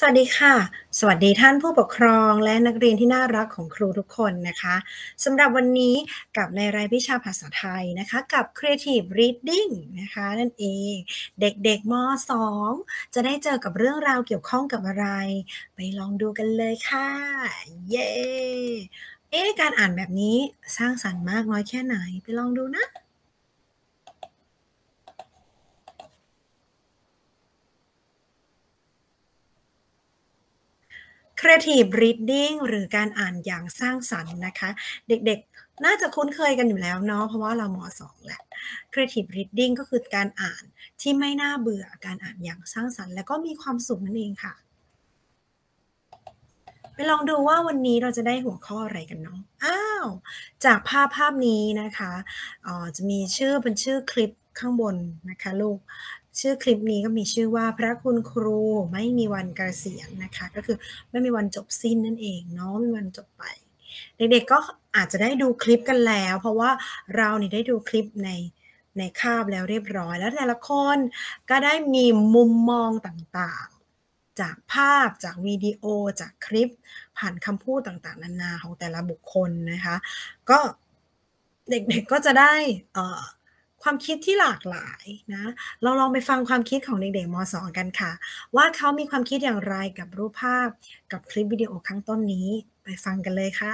วัสดีค่ะ สวัสดีท่านผู้ปกครองและนักเรียนที่น่ารักของครูทุกคนนะคะสำหรับวันนี้กับในรายวิชาภาษาไทยนะคะกับ Creative Reading นะคะนั่นเองเด็กๆม2จะได้เจอกับเรื่องราวเกี่ยวข้องกับอะไรไปลองดูกันเลยค่ะเย้การอ่านแบบนี้สร้างสรรค์มากน้อยแค่ไหนไปลองดูนะ Creative Reading หรือการอ่านอย่างสร้างสรรค์นะคะเด็กๆน่าจะคุ้นเคยกันอยู่แล้วเนาะเพราะว่าเราม2แหละ Creative Reading ก็คือการอ่านที่ไม่น่าเบื่อการอ่านอย่างสร้างสรรค์และก็มีความสุขนั่นเองค่ะไปลองดูว่าวันนี้เราจะได้หัวข้ออะไรกันเนาะจากภาพนี้นะคะจะมีชื่อเป็นชื่อคลิปข้างบนนะคะลูกชื่อคลิปนี้ก็มีชื่อว่าพระคุณครูไม่มีวันเกษียณนะคะก็คือไม่มีวันจบสิ้นนั่นเองเนาะไม่มีวันจบไปเด็กๆก็อาจจะได้ดูคลิปกันแล้วเพราะว่าเราเนี่ยได้ดูคลิปในคาบแล้วเรียบร้อยแล้วแต่ละคนก็ได้มีมุมมองต่างๆจากภาพจากวิดีโอจากคลิปผ่านคำพูดต่างๆนานาของแต่ละบุคคลนะคะก็เด็กๆก็จะได้ความคิดที่หลากหลายนะเราลองไปฟังความคิดของเด็กๆม2กันค่ะว่าเขามีความคิดอย่างไรกับรูปภาพกับคลิปวิดีโอข้างต้นนี้ไปฟังกันเลยค่ะ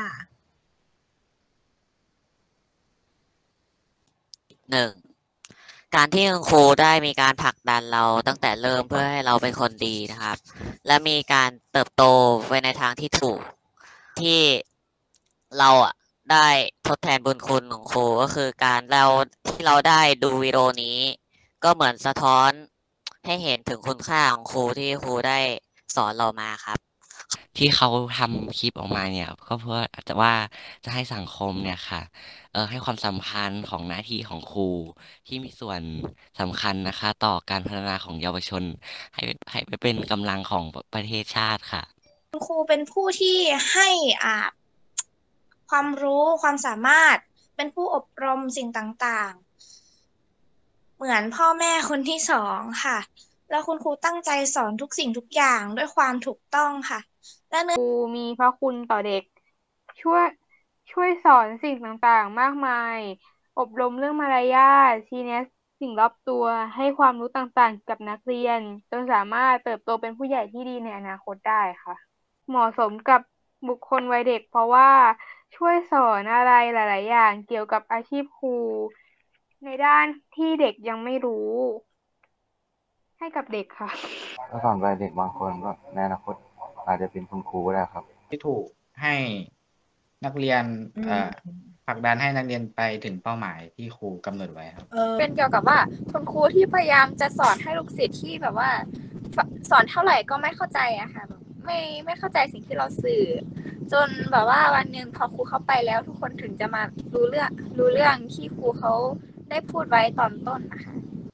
1. การที่คุณครูได้มีการผลักดันเราตั้งแต่เริ่มเพื่อให้เราเป็นคนดีนะครับ และมีการเติบโตไปในทางที่ถูกที่เราได้ทดแทนบุญคุณของครูก็คือการที่เราได้ดูวิดีโอนี้ ก็เหมือนสะท้อนให้เห็นถึงคุณค่าของครูที่ครูได้สอนเรามาครับที่เขาทำคลิปออกมาเนี่ยก็เพื่ออาจจะว่าจะให้สังคมเนี่ยค่ะให้ความสำคัญของหน้าที่ของครูที่มีส่วนสำคัญนะคะต่อการพัฒนาของเยาวชนให้ไปเป็นกำลังของประเทศชาติค่ะคุณครูเป็นผู้ที่ให้ความรู้ความสามารถเป็นผู้อบรมสิ่งต่างๆเหมือนพ่อแม่คนที่สองค่ะแล้วคุณครูตั้งใจสอนทุกสิ่งทุกอย่างด้วยความถูกต้องค่ะและครูมีพระคุณต่อเด็กช่วยช่วยสอนสิ่งต่างๆมากมายอบรมเรื่องมารยาทชี้แนะสิ่งรอบตัวให้ความรู้ต่างๆกับนักเรียนจนสามารถเติบโตเป็นผู้ใหญ่ที่ดีในอนาคตได้ค่ะเหมาะสมกับบุคคลวัยเด็กเพราะว่าช่วยสอนอะไรหลายๆอย่างเกี่ยวกับอาชีพครูในด้านที่เด็กยังไม่รู้ให้กับเด็กค่ะก็สอนไปเด็กบางคนก็ในอนาคตอาจจะเป็นคุณครูก็ได้ครับที่ถูกให้นักเรียนผลักดันให้นักเรียนไปถึงเป้าหมายที่ครูกำหนดไว้ครับเป็นเกี่ยวกับว่าคุณครูที่พยายามจะสอนให้ลูกศิษย์ที่แบบว่าสอนเท่าไหร่ก็ไม่เข้าใจอะค่ะแบบไม่เข้าใจสิ่งที่เราสื่อจนแบบว่าวันหนึ่งพอครูเข้าไปแล้วทุกคนถึงจะมารู้เรื่องที่ครูเขาได้พูดไว้ตอนต้นนะคะ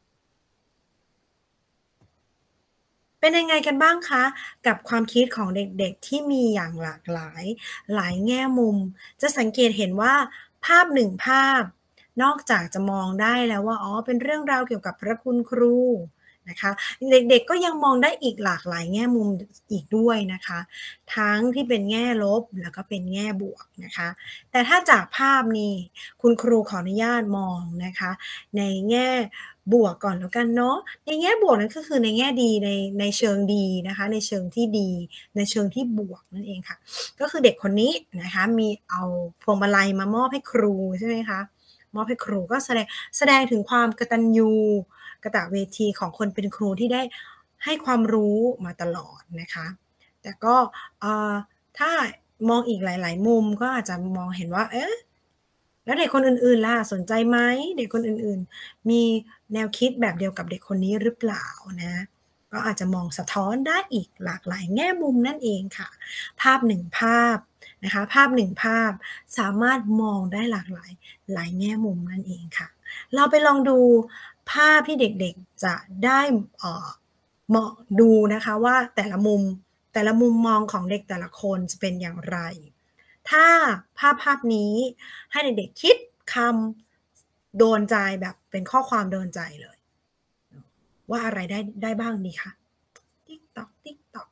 เป็นยังไงกันบ้างคะกับความคิดของเด็กๆที่มีอย่างหลากหลายหลายแง่มุมจะสังเกตเห็นว่าภาพหนึ่งภาพนอกจากจะมองได้แล้วว่าเป็นเรื่องราวเกี่ยวกับพระคุณครูนะคะเด็กๆก็ยังมองได้อีกหลากหลายแง่มุมอีกด้วยนะคะทั้งที่เป็นแง่ลบแล้วก็เป็นแง่บวกนะคะแต่ถ้าจากภาพนี้คุณครูขออนุญาตมองนะคะในแง่บวกก่อนแล้วกันเนาะในแง่บวกนั้นก็คือในแง่ดีในเชิงดีนะคะในเชิงที่ดีในเชิงที่บวกนั่นเองค่ะก็คือเด็กคนนี้นะคะมีเอาพวงมาลัยมามอบให้ครูใช่ไหมคะมอบให้ครูก็แสดงถึงความกตัญญูกตเวทีของคนเป็นครูที่ได้ให้ความรู้มาตลอดนะคะแต่ก็ถ้ามองอีกหลายๆมุมก็อาจจะมองเห็นว่าแล้วเด็กคนอื่นๆล่ะสนใจไหมเด็กคนอื่นๆมีแนวคิดแบบเดียวกับเด็กคนนี้หรือเปล่านะก็อาจจะมองสะท้อนได้อีกหลากหลายแง่มุมนั่นเองค่ะภาพหนึ่งภาพนะคะภาพหนึ่งภาพสามารถมองได้หลากหลายแง่มุมนั่นเองค่ะเราไปลองดูภาพที่เด็กๆจะได้มองดูนะคะว่าแต่ละมุมมองของเด็กแต่ละคนจะเป็นอย่างไร ถ้าภาพนี้ให้เด็กๆคิดคำโดนใจแบบเป็นข้อความโดนใจเลยว่าอะไรได้บ้างดีคะติ๊กตอกติ๊กตอกติ๊ก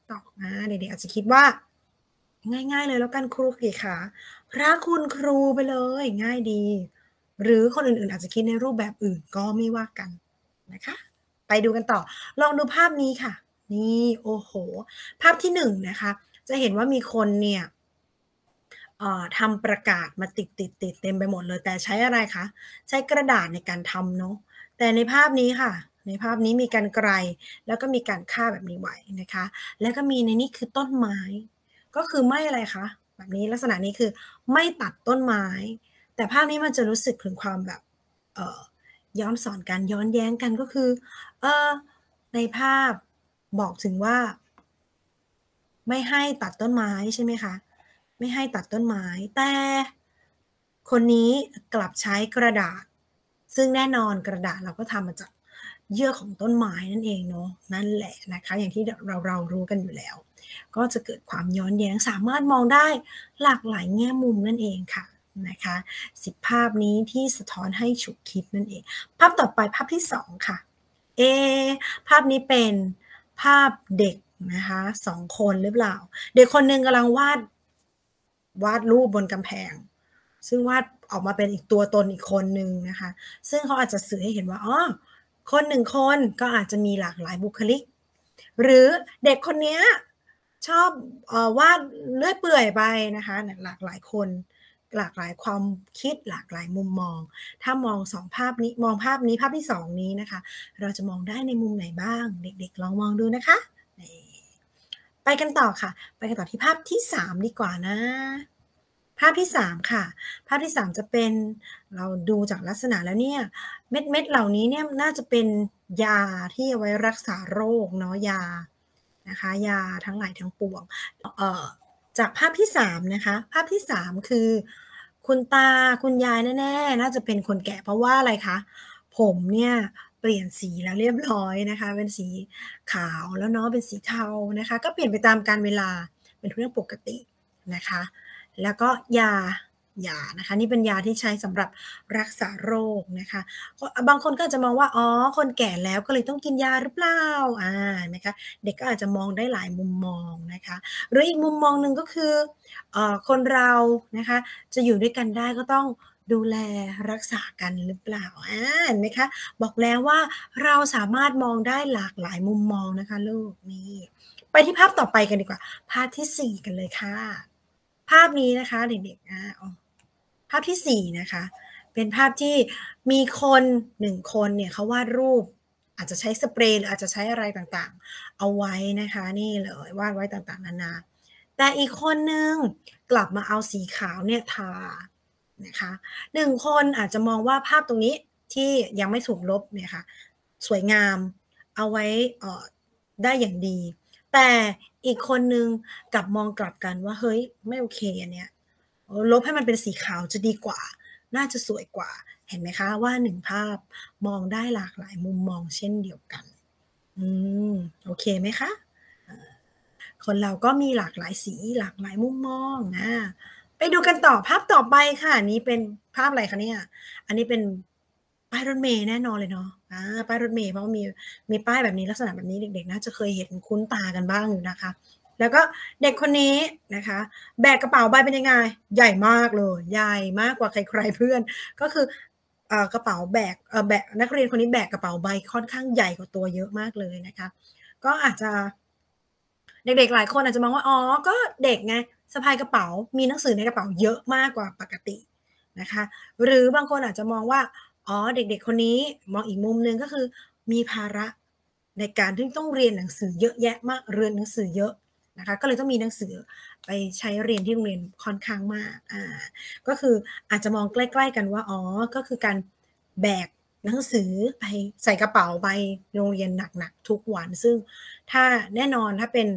TikTok เด็กๆอาจจะคิดว่าง่ายๆเลยแล้วกันครูกี่ขาพระคุณครูไปเลยง่ายดี หรือคนอื่นๆอาจจะคิดในรูปแบบอื่นก็ไม่ว่ากันนะคะไปดูกันต่อลองดูภาพนี้ค่ะนี่โอ้โหภาพที่1นะคะจะเห็นว่ามีคนเนี่ยทำประกาศมาติดเต็มไปหมดเลยแต่ใช้อะไรคะใช้กระดาษในการทำเนาะแต่ในภาพนี้ค่ะในภาพนี้มีกรรไกรแล้วก็มีการฆ่าแบบนี้ไว้นะคะแล้วก็มีในนี้คือต้นไม้ก็คือไม่อะไรคะแบบนี้ลักษณะนี้คือไม่ตัดต้นไม้แต่ภาพนี้มันจะรู้สึกถึงความแบบย้อนสอนกันย้อนแย้งกันก็คือในภาพบอกถึงว่าไม่ให้ตัดต้นไม้ใช่ไหมคะไม่ให้ตัดต้นไม้แต่คนนี้กลับใช้กระดาษซึ่งแน่นอนกระดาษเราก็ทำมาจากเยื่อของต้นไม้นั่นเองเนาะนั่นแหละนะคะอย่างที่เรารู้กันอยู่แล้วก็จะเกิดความย้อนแย้งสามารถมองได้หลากหลายแง่มุมนั่นเองค่ะนะคะ10ภาพนี้ที่สะท้อนให้ฉุกคิดนั่นเองภาพต่อไปภาพที่2ค่ะภาพนี้เป็นภาพเด็กนะคะ2คนหรือเปล่าเด็กคนนึงกำลังวาดรูปบนกำแพงซึ่งวาดออกมาเป็นอีกตัวตนอีกคนนึงนะคะซึ่งเขาอาจจะสื่อให้เห็นว่าคน1คนก็อาจจะมีหลากหลายบุคลิกหรือเด็กคนนี้ชอบวาดเลื่อยเปื่อยไปนะคะหลากหลายคนหลากหลายความคิดหลากหลายมุมมองถ้ามอง2ภาพนี้มองภาพนี้ภาพที่2นี้นะคะเราจะมองได้ในมุมไหนบ้างเด็กๆลองมองดูนะคะไปกันต่อค่ะไปกันต่อที่ภาพที่3ดีกว่านะภาพที่3ค่ะภาพที่3จะเป็นเราดูจากลักษณะแล้วเนี่ยเม็ดเหล่านี้เนี่ยน่าจะเป็นยาที่เอาไว้รักษาโรคเนาะยานะคะยาทั้งหลายทั้งปวงจากภาพที่3นะคะภาพที่3คือคุณตาคุณยายแน่ๆน่าจะเป็นคนแก่เพราะว่าอะไรคะผมเนี่ยเปลี่ยนสีแล้วเรียบร้อยนะคะเป็นสีขาวแล้วเนาะเป็นสีเทานะคะก็เปลี่ยนไปตามกาลเวลาเป็นเรื่องปกตินะคะแล้วก็ยานะคะนี่เป็นยาที่ใช้สำหรับรักษาโรคนะคะบางคนก็จะมองว่าคนแก่แล้วก็เลยต้องกินยาหรือเปล่านะคะเด็กก็อาจจะมองได้หลายมุมมองนะคะหรืออีกมุมมองหนึ่งก็คือคนเรานะคะจะอยู่ด้วยกันได้ก็ต้องดูแลรักษากันหรือเปล่าเห็นไหมคะบอกแล้วว่าเราสามารถมองได้หลากหลายมุมมองนะคะลูกนี่ไปที่ภาพต่อไปกันดีกว่าภาพที่4กันเลยค่ะภาพนี้นะคะเด็กๆภาพที่4นะคะเป็นภาพที่มีคน1คนเนี่ยเขาวาดรูปอาจจะใช้สเปรย์หรืออาจจะใช้อะไรต่างๆเอาไว้นะคะนี่เลยวาดไว้ต่างๆนานาแต่อีกคนนึงกลับมาเอาสีขาวเนี่ยทานะคะ1คนอาจจะมองว่าภาพตรงนี้ที่ยังไม่ถูกลบเนี่ยค่ะสวยงามเอาไว้ได้อย่างดีแต่อีกคนนึงกลับมองกลับกันว่าเฮ้ยไม่โอเคอันเนี้ยลบให้มันเป็นสีขาวจะดีกว่าน่าจะสวยกว่าเห็นไหมคะว่า1ภาพมองได้หลากหลายมุมมองเช่นเดียวกันโอเคไหมคะคนเราก็มีหลากหลายสีหลากหลายมุมมองไปดูกันต่อภาพต่อไปค่ะนี้เป็นภาพอะไรคะเนี่ยอันนี้เป็นป้ายรถเมล์แน่นอนเลยเนาะป้ายรถเมล์เพราะมีป้ายแบบนี้ลักษณะแบบนี้เด็กๆน่าจะเคยเห็นคุ้นตากันบ้างอยู่นะคะแล้วก็เด็กคนนี้นะคะแบกกระเป๋าใบเป็นยังไงใหญ่มากเลยใหญ่มากกว่าใครๆเพื่อนก็คือกระเป๋าแบกนักเรียนคนนี้แบกกระเป๋าใบค่อนข้างใหญ่กว่าตัวเยอะมากเลยนะคะก็อาจจะเด็กๆหลายคนอาจจะมองว่าก็เด็กไงสะพายกระเป๋ามีหนังสือในกระเป๋าเยอะมากกว่าปกตินะคะหรือบางคนอาจจะมองว่าเด็กๆคนนี้มองอีกมุมนึงก็คือมีภาระในการที่ต้องเรียนหนังสือเยอะแยะมากเรียนหนังสือเยอะนะคะก็เลยต้องมีหนังสือไปใช้เรียนที่โรงเรียนค่อนข้างมากก็คืออาจจะมองใกล้ๆกันว่าก็คือการแบกหนังสือไปใส่กระเป๋าไปโรงเรียนหนักๆทุกวันซึ่งถ้าแน่นอนถ้าเป็น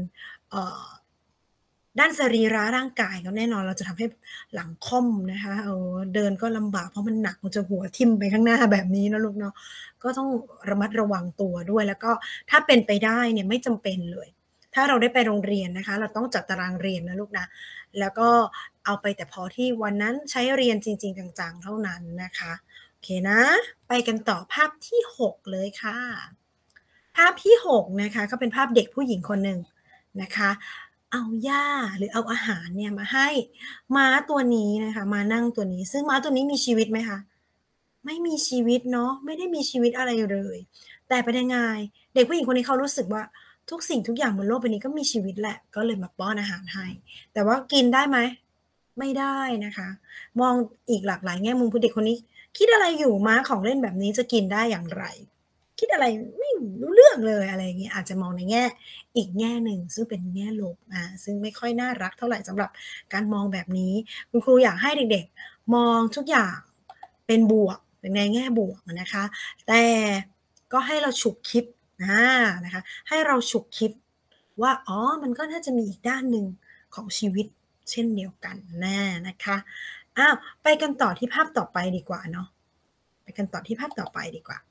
ด้านสรีระร่างกายก็แน่นอนเราจะทำให้หลังค่อมนะคะเดินก็ลำบากเพราะมันหนักมันจะหัวทิ่มไปข้างหน้าแบบนี้นะลูกเนาะก็ต้องระมัดระวังตัวด้วยแล้วก็ถ้าเป็นไปได้เนี่ยไม่จำเป็นเลยถ้าเราได้ไปโรงเรียนนะคะเราต้องจัดตารางเรียนนะลูกนะแล้วก็เอาไปแต่พอที่วันนั้นใช้เรียนจริงๆจังๆเท่านั้นนะคะโอเคนะไปกันต่อภาพที่6เลยค่ะภาพที่6นะคะก็เป็นภาพเด็กผู้หญิงคนหนึ่งนะคะเอาหญ้าหรือเอาอาหารเนี่ยมาให้ม้าตัวนี้นะคะมานั่งตัวนี้ซึ่งม้าตัวนี้มีชีวิตไหมคะไม่มีชีวิตเนาะไม่ได้มีชีวิตอะไรเลยแต่เป็นยังไงเด็กผู้หญิงคนนี้เขารู้สึกว่าทุกสิ่งทุกอย่างบนโลกใบนี้ก็มีชีวิตแหละก็เลยมาป้อนอาหารให้แต่ว่ากินได้ไหมไม่ได้นะคะมองอีกหลากหลายแง่มุมเด็กคนนี้คิดอะไรอยู่ม้าของเล่นแบบนี้จะกินได้อย่างไรคิดอะไรไม่รู้เรื่องเลยอะไรอย่างเงี้ยอาจจะมองในแง่อีกแง่หนึ่งซึ่งเป็นแง่ลบซึ่งไม่ค่อยน่ารักเท่าไหร่สำหรับการมองแบบนี้คุณครูอยากให้เด็กๆมองทุกอย่างเป็นบวกในแง่บวกนะคะแต่ก็ให้เราฉุกคิดนะคะให้เราฉุกคิดว่าอ๋อมันก็น่าจะมีอีกด้านหนึ่งของชีวิตเช่นเดียวกันนะคะไปกันต่อที่ภาพต่อไปดีกว่าเนาะไปกันต่อที่ภาพต่อไปดีกว่า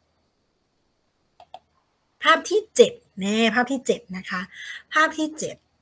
ภาพที่7ภาพที่7นะคะภาพที่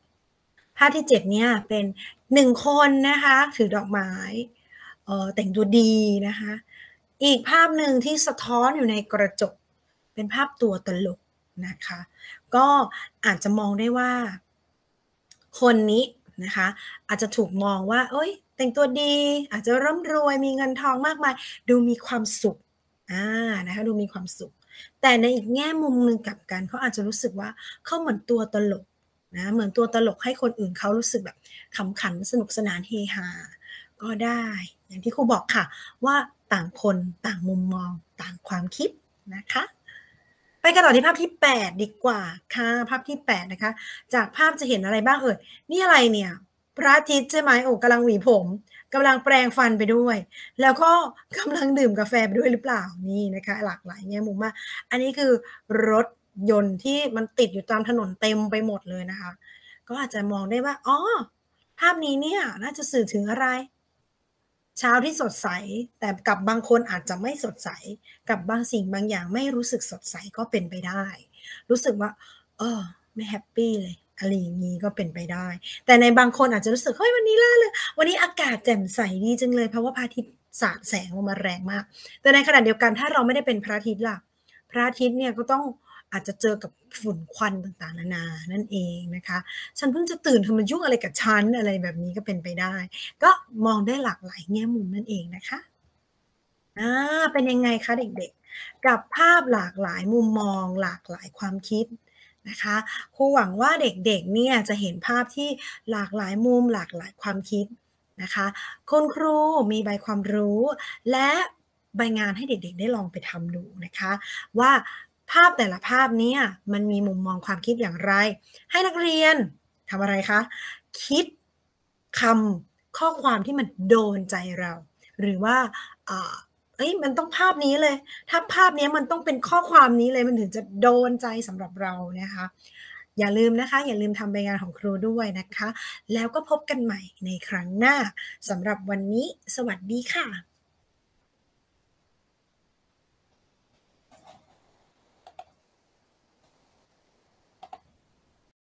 7เนี่ยเป็น1คนนะคะถือดอกไม้แต่งตัวดีนะคะอีกภาพหนึ่งที่สะท้อนอยู่ในกระจกเป็นภาพตัวตลกนะคะก็อาจจะมองได้ว่าคนนี้นะคะอาจจะถูกมองว่าเอ้ยแต่งตัวดีอาจจะร่ำรวยมีเงินทองมากมายดูมีความสุขนะคะดูมีความสุขแต่ในอีกแง่มุมหนึ่งกลับกันเขาอาจจะรู้สึกว่าเขาเหมือนตัวตลกนะเหมือนตัวตลกให้คนอื่นเขารู้สึกแบบขำขันสนุกสนานเฮฮาก็ได้อย่างที่ครูบอกค่ะว่าต่างคนต่างมุมมองต่างความคิดนะคะไปกันต่อที่ภาพที่8ดีกว่าค่ะภาพที่8นะคะจากภาพจะเห็นอะไรบ้างนี่อะไรเนี่ยพระอาทิตย์ใช่ไหมกำลังหวีผมกำลังแปรงฟันไปด้วยแล้วก็กำลังดื่มกาแฟไปด้วยหรือเปล่านี่นะคะหลากหลายแง่มุมมากอันนี้คือรถยนต์ที่มันติดอยู่ตามถนนเต็มไปหมดเลยนะคะก็อาจจะมองได้ว่าอ๋อภาพนี้เนี่ยน่าจะสื่อถึงอะไรเช้าที่สดใสแต่กับบางคนอาจจะไม่สดใสกับบางสิ่งบางอย่างไม่รู้สึกสดใสก็เป็นไปได้รู้สึกว่าไม่แฮปปี้เลยอะไรอย่างนี้ก็เป็นไปได้แต่ในบางคนอาจจะรู้สึกเฮ้ยวันนี้ล่าเลยวันนี้อากาศแจ่มใสดีจังเลยเพราะว่าพระอาทิตย์สาดแสงลงมาแรงมากแต่ในขณะเดียวกันถ้าเราไม่ได้เป็นพระอาทิตย์ล่ะพระอาทิตย์เนี่ยก็ต้องอาจจะเจอกับฝุ่นควันต่างๆนานานั่นเองนะคะฉันเพิ่งจะตื่นทำไมยุ่งอะไรกับฉันอะไรแบบนี้ก็เป็นไปได้ก็มองได้หลากหลายแง่มุมนั่นเองนะคะเป็นยังไงคะเด็กๆกับภาพหลากหลายมุมมองหลากหลายความคิดนะคะครูหวังว่าเด็กๆเนี่ยจะเห็นภาพที่หลากหลายมุมหลากหลายความคิดนะคะคุณครูมีใบความรู้และใบงานให้เด็กๆได้ลองไปทำดูนะคะว่าภาพแต่ละภาพนี้มันมีมุมมองความคิดอย่างไรให้นักเรียนทำอะไรคะคิดคำข้อความที่มันโดนใจเราหรือว่ามันต้องภาพนี้เลยถ้าภาพนี้มันต้องเป็นข้อความนี้เลยมันถึงจะโดนใจสำหรับเรานะคะอย่าลืมนะคะอย่าลืมทำใบงานของครูด้วยนะคะแล้วก็พบกันใหม่ในครั้งหน้าสำหรับวันนี้สวัสดีค่ะ